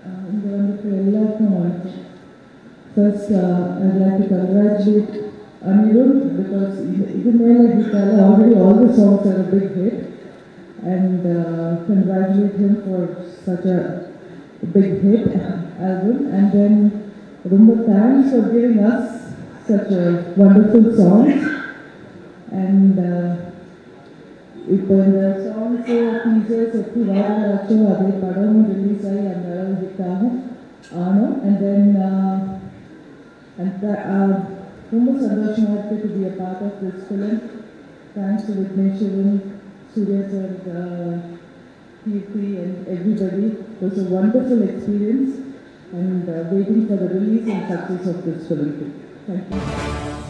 First, I'd like to congratulate Anirudh because even though he already all the songs are a big hit, and congratulate him for such a big hit album. And then Rumba, thanks for giving us such a wonderful songs. And இப்போ இந்த songs teasers எப்படி வாராச்சோ அதே படமும் release ஆகி அந்த அளவு hit ஆகும் ஆனோம். அண்ட் தென் ரொம்ப சந்தோஷமாக இருக்குது to be a part of this film. Thanks to Vigneshwaran, Surya sir, Kirti and everybody. It was a wonderful experience and waiting for the release and success of this film. Thank you.